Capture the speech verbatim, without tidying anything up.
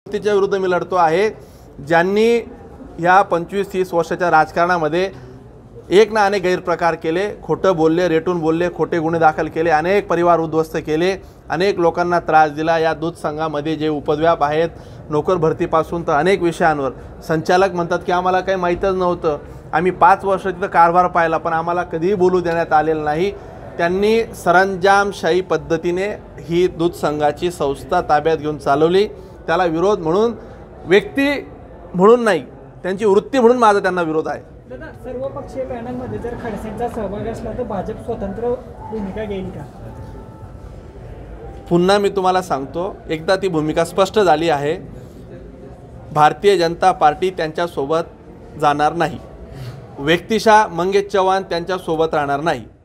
तिच्या विरुद्ध मी लढतो आहे, ज्यांनी ह्या पंचवीस तीस वर्षाच्या राजकारणामध्ये एक ना अनेक गैरप्रकार केले, खोटं बोलले, रेटून बोलले, खोटे गुन्हे दाखल केले, अनेक परिवार उद्ध्वस्त केले, अनेक लोकांना त्रास दिला। या दूध संघामध्ये जे उपद्व्याप आहेत, नोकर भरतीपासून तर अनेक विषयांवर संचालक म्हणतात की आम्हाला काही माहीतच नव्हतं, आम्ही पाच वर्ष तिथं कारभार पाहिला पण आम्हाला कधीही बोलू देण्यात आलेलं नाही। त्यांनी सरंजामशाही पद्धतीने ही दूध संघाची संस्था ताब्यात घेऊन चालवली। त्याला विरोध म्हणून, व्यक्ती म्हणून नाही, त्यांची वृत्ती म्हणून माझा त्यांना विरोध आहे। दादा, सर्वपक्षीय पॅनलमध्ये जर खडसेंचा सहभाग असला तर भाजप स्वतंत्र भूमिका घेईल का? पुन्हा मी तुम्हाला सांगतो, एकदा ती भूमिका स्पष्ट झाली आहे। भारतीय जनता पार्टी त्यांच्यासोबत जाणार नाही, व्यक्तिशः मंगेश चव्हाण त्यांच्यासोबत राहणार नाही।